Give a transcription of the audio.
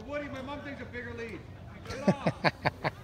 Woody, my mom takes a bigger lead. Get off.